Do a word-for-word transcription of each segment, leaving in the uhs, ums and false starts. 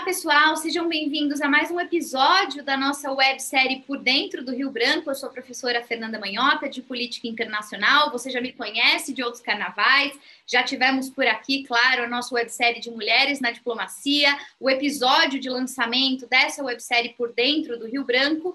pessoal, sejam bem-vindos a mais um episódio da nossa websérie Por Dentro do Rio Branco. Eu sou a professora Fernanda Manhota, de Política Internacional. Você já me conhece de outros carnavais. Já tivemos por aqui, claro, a nossa websérie de Mulheres na Diplomacia, o episódio de lançamento dessa websérie Por Dentro do Rio Branco.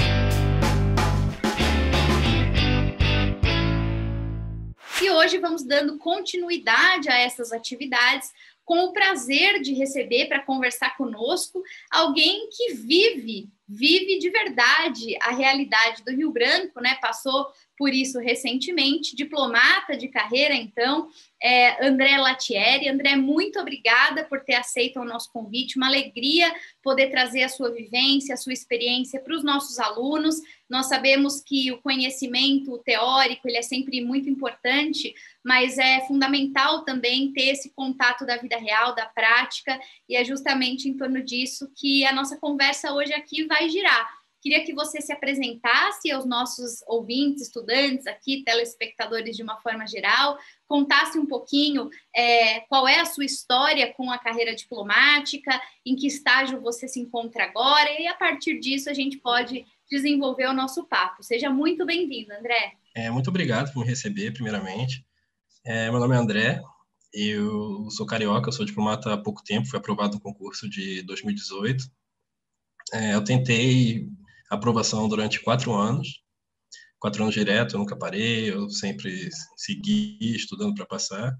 E hoje vamos dando continuidade a essas atividades, com o prazer de receber para conversar conosco alguém que vive, vive de verdade a realidade do Rio Branco, né? Passou por isso recentemente, diplomata de carreira, então, é, André Latieri. André, muito obrigada por ter aceito o nosso convite, uma alegria poder trazer a sua vivência, a sua experiência para os nossos alunos. Nós sabemos que o conhecimento teórico ele é sempre muito importante, mas é fundamental também ter esse contato da vida real, da prática, e é justamente em torno disso que a nossa conversa hoje aqui vai girar. Queria que você se apresentasse aos nossos ouvintes, estudantes aqui, telespectadores de uma forma geral, contasse um pouquinho é, qual é a sua história com a carreira diplomática, em que estágio você se encontra agora, e a partir disso a gente pode desenvolver o nosso papo. Seja muito bem-vindo, André. É, muito obrigado por me receber, primeiramente. É, meu nome é André, eu sou carioca, eu sou diplomata há pouco tempo, fui aprovado no concurso de dois mil e dezoito. É, eu tentei aprovação durante quatro anos, quatro anos direto, eu nunca parei, eu sempre segui estudando para passar.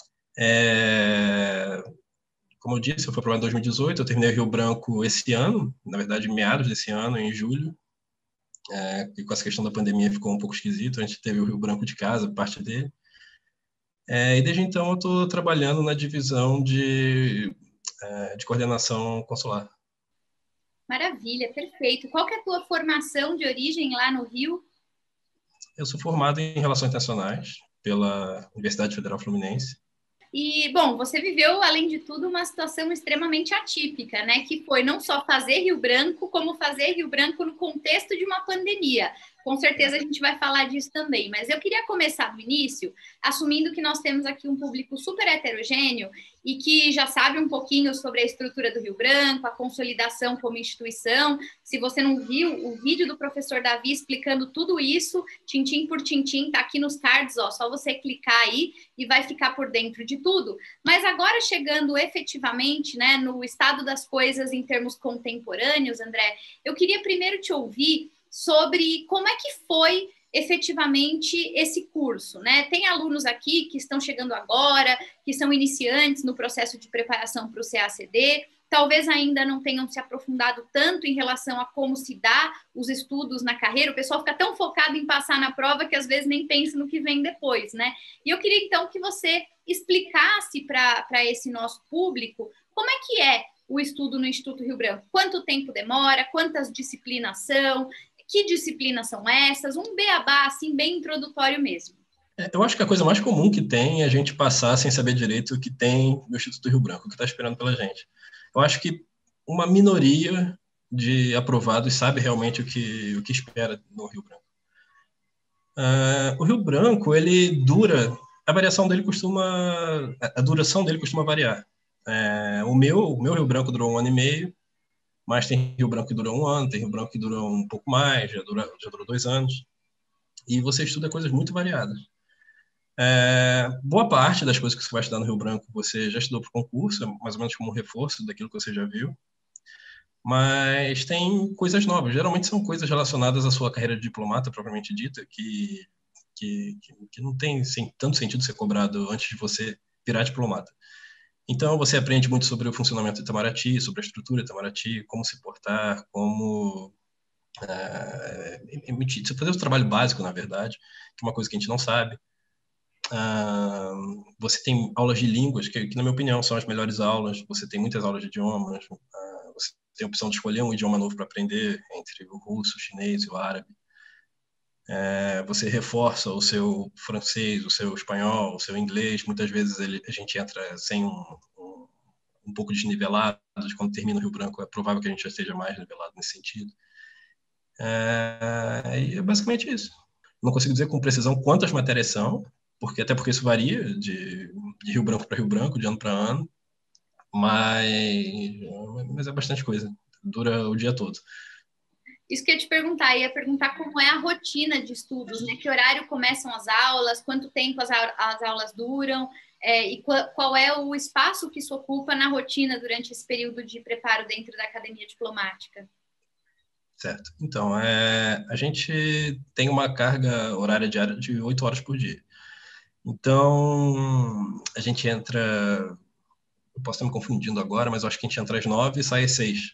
É, como eu disse, eu fui aprovado em dois mil e dezoito, eu terminei Rio Branco esse ano, na verdade, meados desse ano, em julho, é, e com essa questão da pandemia ficou um pouco esquisito, a gente teve o Rio Branco de casa, parte dele. É, e desde então eu estou trabalhando na divisão de, é, de coordenação consular. Maravilha, perfeito. Qual que é a tua formação de origem lá no Rio? Eu sou formado em Relações Internacionais pela Universidade Federal Fluminense. E, bom, você viveu, além de tudo, uma situação extremamente atípica, né? Que foi não só fazer Rio Branco, como fazer Rio Branco no contexto de uma pandemia. Com certeza a gente vai falar disso também, mas eu queria começar do início, assumindo que nós temos aqui um público super heterogêneo e que já sabe um pouquinho sobre a estrutura do Rio Branco, a consolidação como instituição. Se você não viu o vídeo do professor Davi explicando tudo isso, tintim por tintim, tá aqui nos cards, ó, só você clicar aí e vai ficar por dentro de tudo. Mas agora chegando efetivamente, né, no estado das coisas em termos contemporâneos, André, eu queria primeiro te ouvir sobre como é que foi efetivamente esse curso, né? Tem alunos aqui que estão chegando agora, que são iniciantes no processo de preparação para o C A C D, talvez ainda não tenham se aprofundado tanto em relação a como se dá os estudos na carreira. O pessoal fica tão focado em passar na prova que às vezes nem pensa no que vem depois, né? E eu queria então que você explicasse para esse nosso público como é que é o estudo no Instituto Rio Branco. Quanto tempo demora, quantas disciplinas são, que disciplinas são essas? Um beabá, assim, bem introdutório mesmo. É, eu acho que a coisa mais comum que tem é a gente passar sem saber direito o que tem no Instituto Rio Branco, o que está esperando pela gente. Eu acho que uma minoria de aprovados sabe realmente o que, o que espera no Rio Branco. Uh, o Rio Branco, ele dura... A variação dele costuma... A duração dele costuma variar. É, o, meu, o meu Rio Branco durou um ano e meio, mas tem Rio Branco que durou um ano, tem Rio Branco que durou um pouco mais, já, dura, já durou dois anos. E você estuda coisas muito variadas. É, boa parte das coisas que você vai estudar no Rio Branco você já estudou para o concurso, mais ou menos como um reforço daquilo que você já viu. Mas tem coisas novas. Geralmente são coisas relacionadas à sua carreira de diplomata, propriamente dita, que, que, que não tem sim, tanto sentido ser cobrado antes de você virar diplomata. Então, você aprende muito sobre o funcionamento de Itamaraty, sobre a estrutura de Itamaraty, como se portar, como uh, emitir, fazer o trabalho básico, na verdade, que é uma coisa que a gente não sabe. Uh, você tem aulas de línguas, que, que, na minha opinião, são as melhores aulas. Você tem muitas aulas de idiomas. Uh, você tem a opção de escolher um idioma novo para aprender, entre o russo, o chinês e o árabe. É, você reforça o seu francês, o seu espanhol, o seu inglês. Muitas vezes ele, a gente entra sem um, um, um pouco desnivelado. Quando termina o Rio Branco, é provável que a gente já esteja mais nivelado nesse sentido. É, e é basicamente isso. Não consigo dizer com precisão quantas matérias são, porque, até porque isso varia de, de Rio Branco para Rio Branco, de ano para ano. Mas mas é bastante coisa. Dura o dia todo. Isso que eu ia te perguntar, ia perguntar como é a rotina de estudos, né? Que horário começam as aulas, quanto tempo as, as aulas duram, é, e qual, qual é o espaço que isso ocupa na rotina durante esse período de preparo dentro da academia diplomática? Certo. Então, é, a gente tem uma carga horária diária de oito horas por dia. Então, a gente entra... Eu posso estar me confundindo agora, mas eu acho que a gente entra às nove e sai às seis.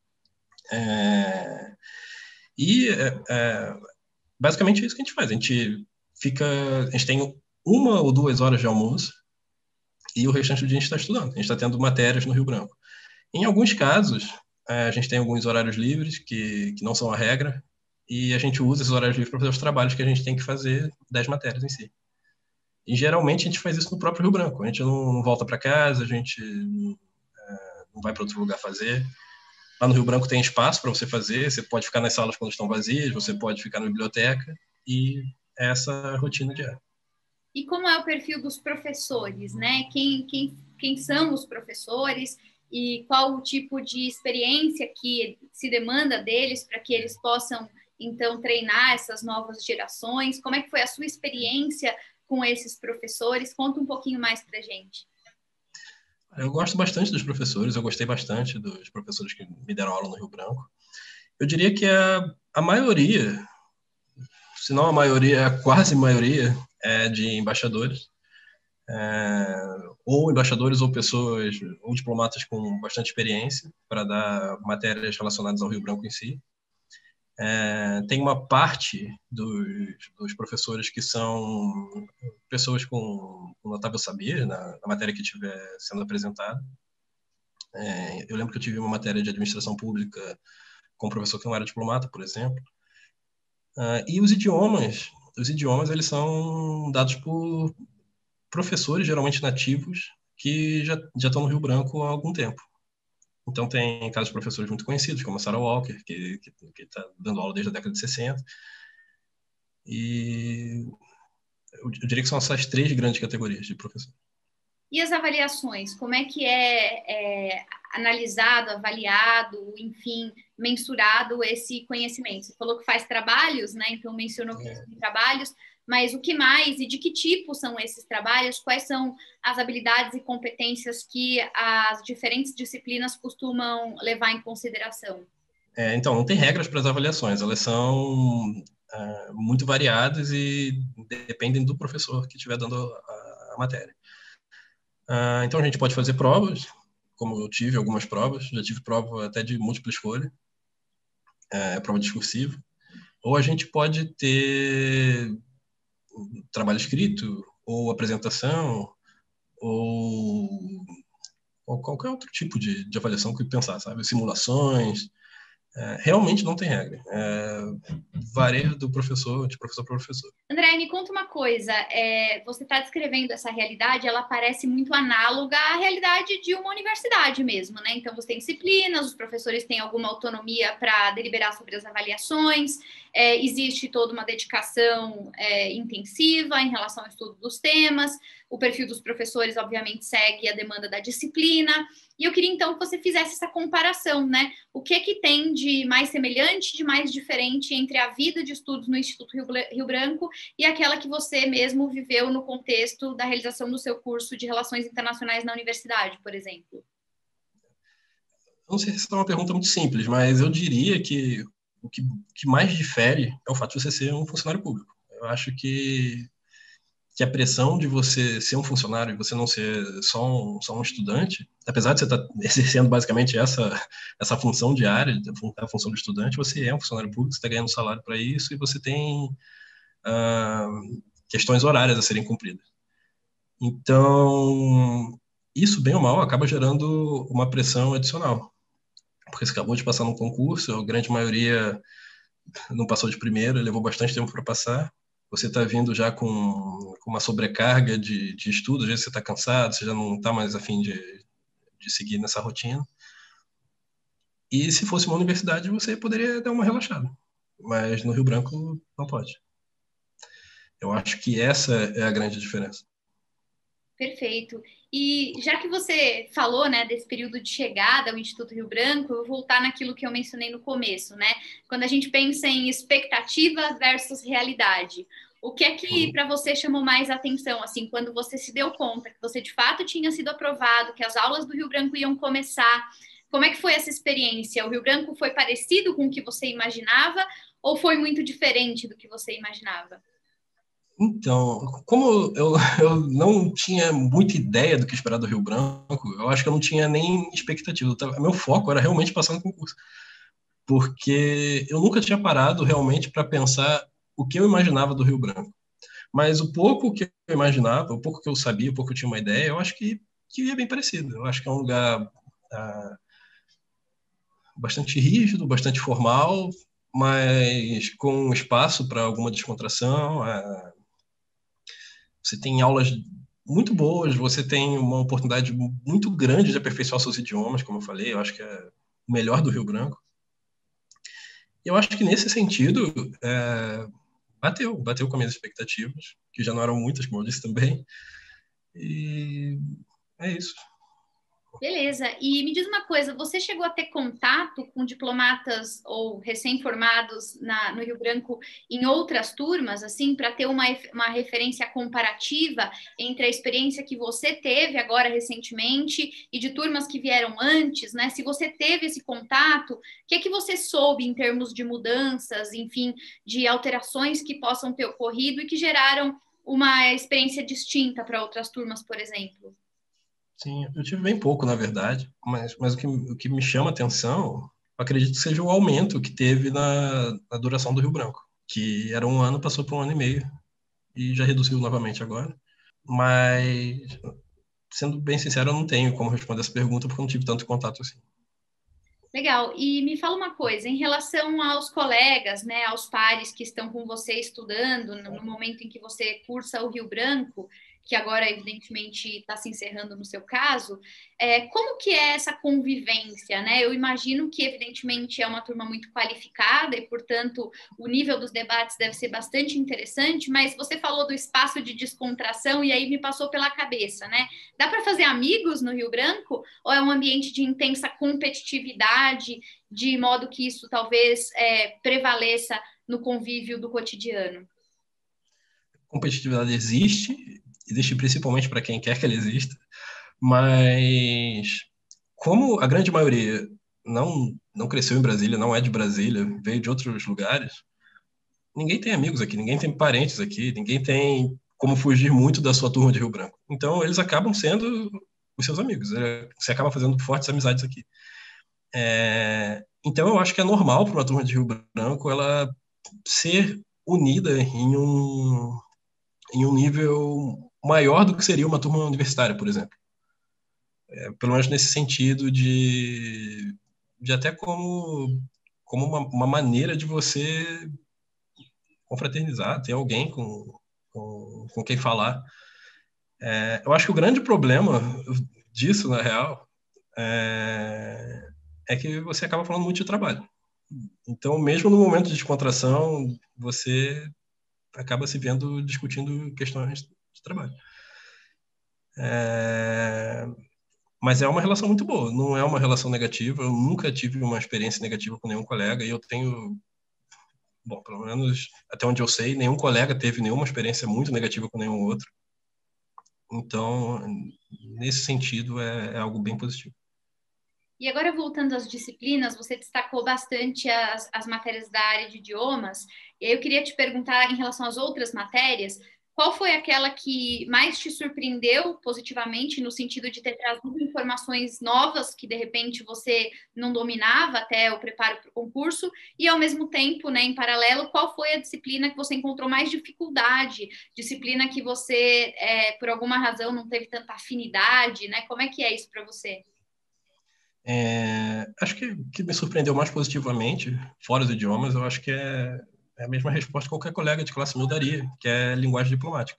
É, e é, é, basicamente é isso que a gente faz. A gente fica, a gente tem uma ou duas horas de almoço e o restante do dia a gente está estudando. A gente está tendo matérias no Rio Branco. Em alguns casos, a gente tem alguns horários livres que, que não são a regra e a gente usa esses horários livres para fazer os trabalhos que a gente tem que fazer das matérias em si. E geralmente a gente faz isso no próprio Rio Branco. A gente não, não volta para casa, a gente é, não vai para outro lugar fazer. Lá no Rio Branco tem espaço para você fazer, você pode ficar nas salas quando estão vazias, você pode ficar na biblioteca, e essa é a rotina diária. E como é o perfil dos professores, né? Quem, quem, quem são os professores e qual o tipo de experiência que se demanda deles para que eles possam, então, treinar essas novas gerações? Como é que foi a sua experiência com esses professores? Conta um pouquinho mais para a gente. Eu gosto bastante dos professores, eu gostei bastante dos professores que me deram aula no Rio Branco. Eu diria que a, a maioria, se não a maioria, a quase maioria, é de embaixadores. É, ou embaixadores ou pessoas, ou diplomatas com bastante experiência para dar matérias relacionadas ao Rio Branco em si. É, tem uma parte dos, dos professores que são pessoas com, com notável saber na, na matéria que estiver sendo apresentada. É, eu lembro que eu tive uma matéria de administração pública com um professor que não era diplomata, por exemplo. Uh, e os idiomas, os idiomas eles são dados por professores, geralmente nativos, que já, já estão no Rio Branco há algum tempo. Então, tem casos de professores muito conhecidos, como a Sarah Walker, que está dando aula desde a década de sessenta. E eu, eu diria que são essas três grandes categorias de professor. E as avaliações? Como é que é, é analisado, avaliado, enfim, mensurado esse conhecimento? Você falou que faz trabalhos, né? Então, mencionou que é. tem trabalhos, mas o que mais e de que tipo são esses trabalhos? Quais são as habilidades e competências que as diferentes disciplinas costumam levar em consideração? É, então, não tem regras para as avaliações, elas são é, muito variadas e dependem do professor que estiver dando a, a matéria. Uh, então, a gente pode fazer provas, como eu tive algumas provas, já tive prova até de múltipla escolha, é, prova discursiva, ou a gente pode ter trabalho escrito, ou apresentação, ou, ou qualquer outro tipo de, de avaliação que pensar, sabe? Simulações. É, realmente não tem regra. É, varia do professor, de professor para professor. André, me conta uma coisa. É, você está descrevendo essa realidade, ela parece muito análoga à realidade de uma universidade mesmo, né? Então, você tem disciplinas, os professores têm alguma autonomia para deliberar sobre as avaliações, é, existe toda uma dedicação é, intensiva em relação ao estudo dos temas, o perfil dos professores, obviamente, segue a demanda da disciplina. E eu queria, então, que você fizesse essa comparação, né? O que que tem de mais semelhante, de mais diferente entre a vida de estudos no Instituto Rio Branco e aquela que você mesmo viveu no contexto da realização do seu curso de Relações Internacionais na universidade, por exemplo? Não sei se é uma pergunta muito simples, mas eu diria que o que, que mais difere é o fato de você ser um funcionário público. Eu acho que que a pressão de você ser um funcionário e você não ser só um, só um estudante, apesar de você estar exercendo basicamente essa, essa função diária, a função do estudante, você é um funcionário público, você está ganhando salário para isso e você tem uh, questões horárias a serem cumpridas. Então, isso, bem ou mal, acaba gerando uma pressão adicional. Porque você acabou de passar num concurso, a grande maioria não passou de primeira, levou bastante tempo para passar. Você está vindo já com, com uma sobrecarga de, de estudo, às vezes você está cansado, você já não está mais a fim de, de seguir nessa rotina. E se fosse uma universidade, você poderia dar uma relaxada. Mas no Rio Branco, não pode. Eu acho que essa é a grande diferença. Perfeito. E já que você falou, né, desse período de chegada ao Instituto Rio Branco, eu vou voltar naquilo que eu mencionei no começo, né? Quando a gente pensa em expectativa versus realidade, o que é que para você chamou mais atenção, assim, quando você se deu conta que você de fato tinha sido aprovado, que as aulas do Rio Branco iam começar? Como é que foi essa experiência? O Rio Branco foi parecido com o que você imaginava ou foi muito diferente do que você imaginava? Então, como eu, eu não tinha muita ideia do que esperar do Rio Branco, eu acho que eu não tinha nem expectativa. Eu tava- meu foco era realmente passar no concurso, porque eu nunca tinha parado realmente para pensar o que eu imaginava do Rio Branco. Mas o pouco que eu imaginava, o pouco que eu sabia, o pouco que eu tinha uma ideia, eu acho que, que é bem parecido. Eu acho que é um lugar ah, bastante rígido, bastante formal, mas com espaço para alguma descontração. Ah, você tem aulas muito boas, você tem uma oportunidade muito grande de aperfeiçoar seus idiomas, como eu falei, eu acho que é o melhor do Rio Branco. E eu acho que nesse sentido, é, bateu, bateu com as minhas expectativas, que já não eram muitas, como eu disse também, e é isso. Beleza. E me diz uma coisa, você chegou a ter contato com diplomatas ou recém-formados na- no Rio Branco em outras turmas, assim, para ter uma, uma referência comparativa entre a experiência que você teve agora recentemente e de turmas que vieram antes, né? Se você teve esse contato, o que é que você soube em termos de mudanças, enfim, de alterações que possam ter ocorrido e que geraram uma experiência distinta para outras turmas, por exemplo? Sim, eu tive bem pouco, na verdade, mas, mas o, que, o que me chama a atenção, acredito que seja o aumento que teve na, na duração do Rio Branco, que era um ano, passou para um ano e meio, e já reduziu novamente agora. Mas, sendo bem sincero, eu não tenho como responder essa pergunta, porque eu não tive tanto contato assim. Legal. E me fala uma coisa, em relação aos colegas, né, aos pares que estão com você estudando no no momento em que você cursa o Rio Branco, que agora evidentemente está se encerrando no seu caso, é, como que é essa convivência, né? Eu imagino que evidentemente é uma turma muito qualificada e, portanto, o nível dos debates deve ser bastante interessante, mas você falou do espaço de descontração e aí me passou pela cabeça, né? Dá para fazer amigos no Rio Branco? Ou é um ambiente de intensa competitividade, de modo que isso talvez é, prevaleça no convívio do cotidiano? Competitividade existe, existe principalmente para quem quer que ela exista, mas como a grande maioria não, não cresceu em Brasília, não é de Brasília, veio de outros lugares, ninguém tem amigos aqui, ninguém tem parentes aqui, ninguém tem como fugir muito da sua turma de Rio Branco. Então, eles acabam sendo os seus amigos. É, você acaba fazendo fortes amizades aqui. É, então, eu acho que é normal para uma turma de Rio Branco ela ser unida em um, em um nível maior do que seria uma turma universitária, por exemplo. É, pelo menos nesse sentido de, de até como, como uma, uma maneira de você confraternizar, ter alguém com, com, com quem falar. É, eu acho que o grande problema disso, na real, é, é que você acaba falando muito de trabalho. Então, mesmo no momento de descontração, você acaba se vendo discutindo questões de trabalho. É, mas é uma relação muito boa, não é uma relação negativa. Eu nunca tive uma experiência negativa com nenhum colega e eu tenho, bom, pelo menos até onde eu sei, nenhum colega teve nenhuma experiência muito negativa com nenhum outro. Então, nesse sentido, é, é algo bem positivo. E agora, voltando às disciplinas, você destacou bastante as, as matérias da área de idiomas. E aí eu queria te perguntar, em relação às outras matérias, qual foi aquela que mais te surpreendeu positivamente, no sentido de ter trazido informações novas que, de repente, você não dominava até o preparo para o concurso? E, ao mesmo tempo, né, em paralelo, qual foi a disciplina que você encontrou mais dificuldade? Disciplina que você, é, por alguma razão, não teve tanta afinidade, né? Como é que é isso para você? É, acho que o que me surpreendeu mais positivamente, fora os idiomas, eu acho que é, é a mesma resposta que qualquer colega de classe meu daria, que é linguagem diplomática.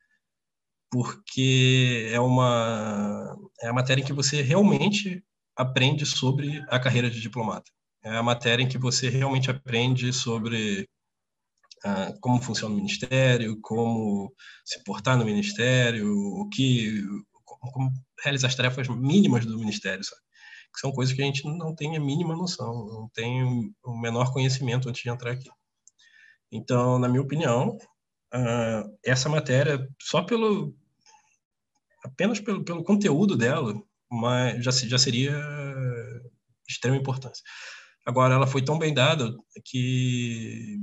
Porque é uma é a matéria em que você realmente aprende sobre a carreira de diplomata. É a matéria em que você realmente aprende sobre ah, como funciona o ministério, como se portar no ministério, o que como realizar as tarefas mínimas do Ministério, sabe? Que são coisas que a gente não tem a mínima noção, não tem o menor conhecimento antes de entrar aqui. Então, na minha opinião, uh, essa matéria, só pelo apenas pelo, pelo conteúdo dela, mas já, já seria de extrema importância. Agora, ela foi tão bem dada que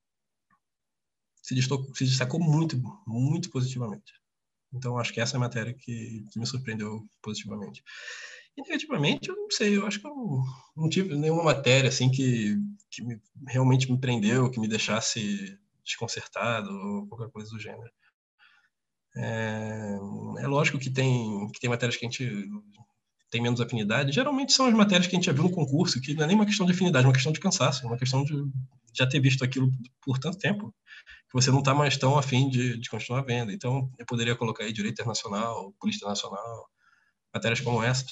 se destacou, se destacou muito, muito positivamente. Então, acho que essa é a matéria que, que me surpreendeu positivamente. E negativamente, eu não sei, eu acho que eu não tive nenhuma matéria assim que, que me, realmente me prendeu, que me deixasse desconcertado ou qualquer coisa do gênero. É, é lógico que tem, que tem matérias que a gente tem menos afinidade. Geralmente são as matérias que a gente já viu no concurso, que não é nem uma questão de afinidade, é uma questão de cansaço, é uma questão de já ter visto aquilo por tanto tempo, que você não está mais tão afim de, de continuar vendo. Então, eu poderia colocar aí Direito Internacional, Política Nacional, matérias como essas.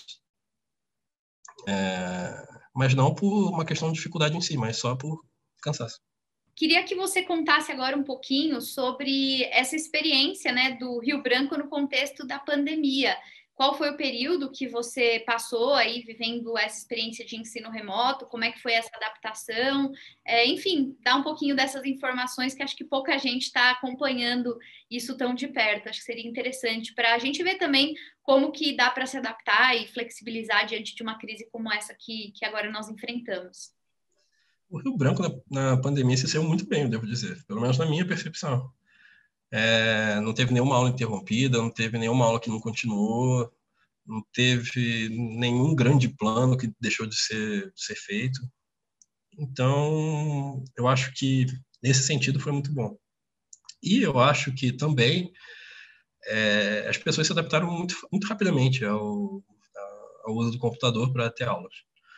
É, mas não por uma questão de dificuldade em si, mas só por cansaço. Queria que você contasse agora um pouquinho sobre essa experiência, né, do Rio Branco no contexto da pandemia. Qual foi o período que você passou aí vivendo essa experiência de ensino remoto? Como é que foi essa adaptação? É, enfim, dá um pouquinho dessas informações que acho que pouca gente está acompanhando isso tão de perto. Acho que seria interessante para a gente ver também como que dá para se adaptar e flexibilizar diante de uma crise como essa que, que agora nós enfrentamos. O Rio Branco, na, na pandemia, se saiu muito bem, eu devo dizer, pelo menos na minha percepção. É, não teve nenhuma aula interrompida, não teve nenhuma aula que não continuou, não teve nenhum grande plano que deixou de ser, de ser feito. Então, eu acho que nesse sentido foi muito bom. E eu acho que também é, as pessoas se adaptaram muito, muito rapidamente ao, ao uso do computador para ter aulas.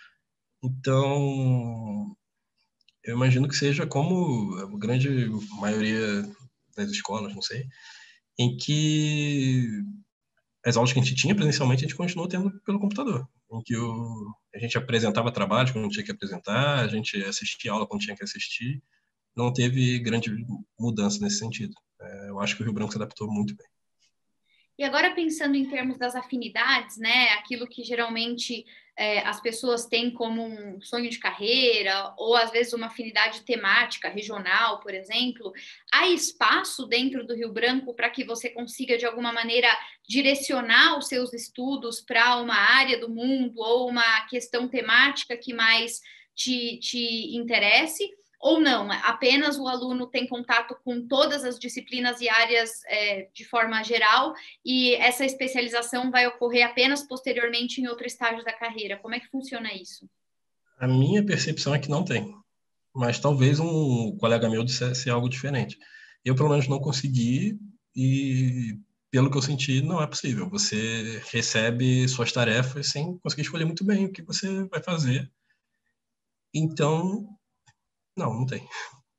Então, eu imagino que seja como a grande maioria das escolas, não sei, em que as aulas que a gente tinha presencialmente, a gente continuou tendo pelo computador, em que o, a gente apresentava trabalho quando tinha que apresentar, a gente assistia aula quando tinha que assistir, não teve grande mudança nesse sentido. É, eu acho que o Rio Branco se adaptou muito bem. E agora pensando em termos das afinidades, né, aquilo que geralmente é, as pessoas têm como um sonho de carreira, ou às vezes uma afinidade temática, regional, por exemplo, há espaço dentro do Rio Branco para que você consiga, de alguma maneira, direcionar os seus estudos para uma área do mundo ou uma questão temática que mais te, te interesse? Ou não, apenas o aluno tem contato com todas as disciplinas e áreas é, de forma geral e essa especialização vai ocorrer apenas posteriormente em outro estágio da carreira? Como é que funciona isso? A minha percepção é que não tem, mas talvez um colega meu dissesse algo diferente. Eu, pelo menos, não consegui e, pelo que eu senti, não é possível. Você recebe suas tarefas sem conseguir escolher muito bem o que você vai fazer. Então, não, não tem.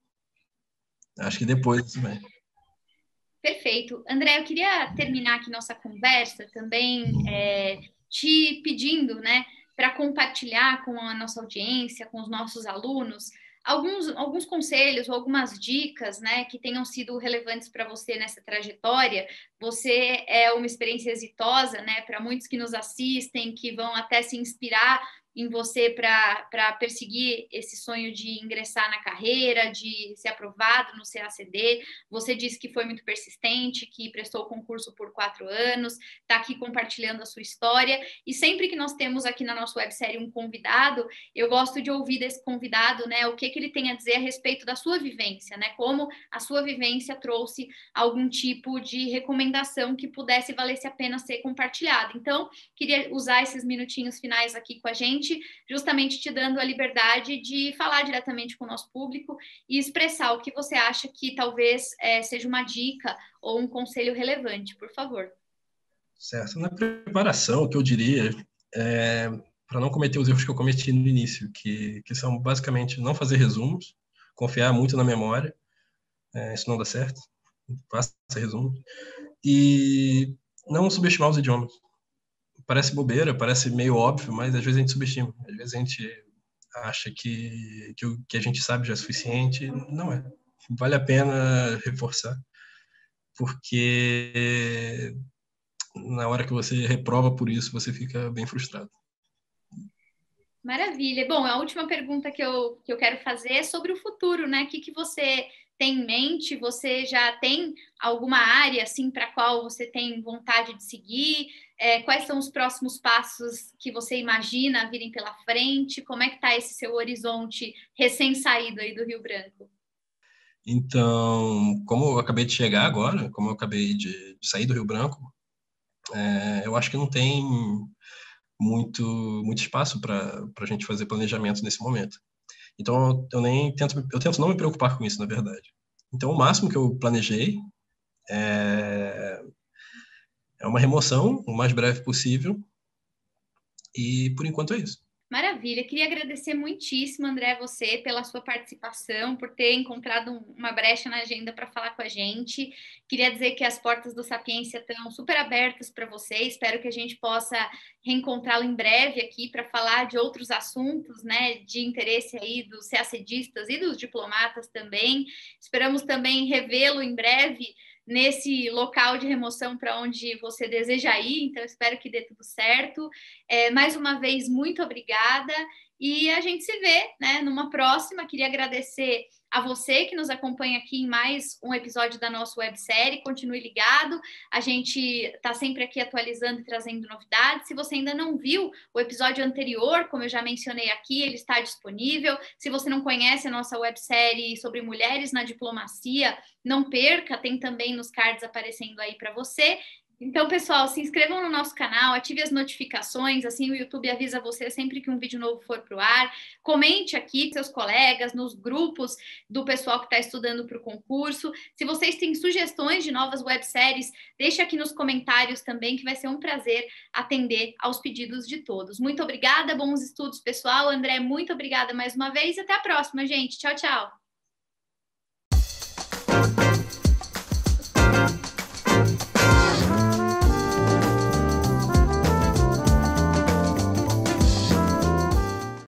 Acho que depois, né? Perfeito. André, eu queria terminar aqui nossa conversa também é, te pedindo, né, para compartilhar com a nossa audiência, com os nossos alunos, alguns, alguns conselhos ou algumas dicas, né, que tenham sido relevantes para você nessa trajetória. Você é uma experiência exitosa, né, para muitos que nos assistem, que vão até se inspirar em você para perseguir esse sonho de ingressar na carreira, de ser aprovado no C A C D. Você disse que foi muito persistente, que prestou o concurso por quatro anos, está aqui compartilhando a sua história. E sempre que nós temos aqui na nossa websérie um convidado, eu gosto de ouvir desse convidado, né, o que, que ele tem a dizer a respeito da sua vivência, né, como a sua vivência trouxe algum tipo de recomendação que pudesse valer-se a pena ser compartilhada. Então, queria usar esses minutinhos finais aqui com a gente, justamente te dando a liberdade de falar diretamente com o nosso público e expressar o que você acha que talvez é, seja uma dica ou um conselho relevante, por favor. Certo. Na preparação, o que eu diria é para não cometer os erros que eu cometi no início, que, que são basicamente não fazer resumos, confiar muito na memória, é, isso não dá certo, faça resumos, e não subestimar os idiomas. Parece bobeira, parece meio óbvio, mas às vezes a gente subestima. Às vezes a gente acha que, que o que a gente sabe já é suficiente. Não é. Vale a pena reforçar, porque na hora que você reprova por isso, você fica bem frustrado. Maravilha. Bom, a última pergunta que eu, que eu quero fazer é sobre o futuro, né? O que, que você tem em mente? Você já tem alguma área, assim, para a qual você tem vontade de seguir? É, quais são os próximos passos que você imagina virem pela frente? Como é que está esse seu horizonte recém-saído aí do Rio Branco? Então, como eu acabei de chegar agora, como eu acabei de, de sair do Rio Branco, é, eu acho que não tem muito, muito espaço para a gente fazer planejamento nesse momento. Então, eu nem tento, eu tento não me preocupar com isso, na verdade. Então, o máximo que eu planejei é, é uma remoção o mais breve possível, e por enquanto é isso. Maravilha, queria agradecer muitíssimo, André, você pela sua participação, por ter encontrado uma brecha na agenda para falar com a gente. Queria dizer que as portas do Sapiência estão super abertas para você. Espero que a gente possa reencontrá-lo em breve aqui para falar de outros assuntos, né, de interesse aí dos CACDistas e dos diplomatas também. Esperamos também revê-lo em breve nesse local de remoção para onde você deseja ir, então espero que dê tudo certo. É, mais uma vez, muito obrigada e a gente se vê, né, numa próxima. Queria agradecer a você que nos acompanha aqui em mais um episódio da nossa websérie. Continue ligado, a gente está sempre aqui atualizando e trazendo novidades. Se você ainda não viu o episódio anterior, como eu já mencionei aqui, ele está disponível. Se você não conhece a nossa websérie sobre mulheres na diplomacia, não perca, tem também nos cards aparecendo aí para você. Então, pessoal, se inscrevam no nosso canal, ative as notificações, assim o YouTube avisa você sempre que um vídeo novo for para o ar. Comente aqui com seus colegas, nos grupos do pessoal que está estudando para o concurso. Se vocês têm sugestões de novas webséries, deixe aqui nos comentários também, que vai ser um prazer atender aos pedidos de todos. Muito obrigada, bons estudos, pessoal. André, muito obrigada mais uma vez e até a próxima, gente. Tchau, tchau.